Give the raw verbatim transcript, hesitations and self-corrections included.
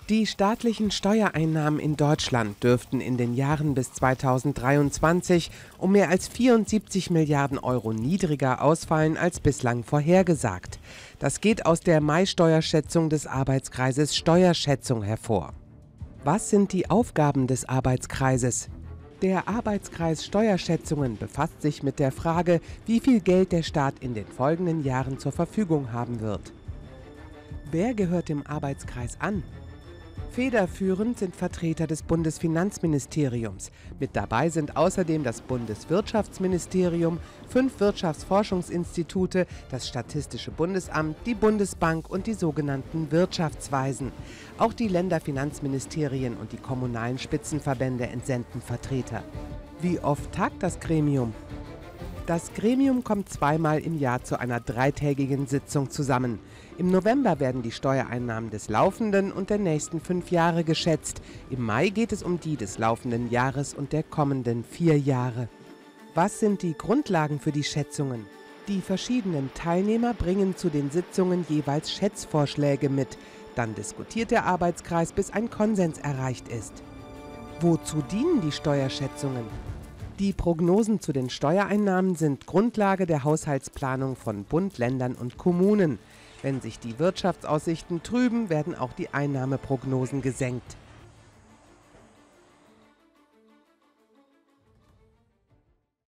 Die staatlichen Steuereinnahmen in Deutschland dürften in den Jahren bis zweitausenddreiundzwanzig um mehr als vierundsiebzig Milliarden Euro niedriger ausfallen als bislang vorhergesagt. Das geht aus der Mai-Steuerschätzung des Arbeitskreises Steuerschätzung hervor. Was sind die Aufgaben des Arbeitskreises? Der Arbeitskreis Steuerschätzungen befasst sich mit der Frage, wie viel Geld der Staat in den folgenden Jahren zur Verfügung haben wird. Wer gehört dem Arbeitskreis an? Federführend sind Vertreter des Bundesfinanzministeriums. Mit dabei sind außerdem das Bundeswirtschaftsministerium, fünf Wirtschaftsforschungsinstitute, das Statistische Bundesamt, die Bundesbank und die sogenannten Wirtschaftsweisen. Auch die Länderfinanzministerien und die kommunalen Spitzenverbände entsenden Vertreter. Wie oft tagt das Gremium? Das Gremium kommt zweimal im Jahr zu einer dreitägigen Sitzung zusammen. Im November werden die Steuereinnahmen des laufenden und der nächsten fünf Jahre geschätzt. Im Mai geht es um die des laufenden Jahres und der kommenden vier Jahre. Was sind die Grundlagen für die Schätzungen? Die verschiedenen Teilnehmer bringen zu den Sitzungen jeweils Schätzvorschläge mit. Dann diskutiert der Arbeitskreis, bis ein Konsens erreicht ist. Wozu dienen die Steuerschätzungen? Die Prognosen zu den Steuereinnahmen sind Grundlage der Haushaltsplanung von Bund, Ländern und Kommunen. Wenn sich die Wirtschaftsaussichten trüben, werden auch die Einnahmeprognosen gesenkt.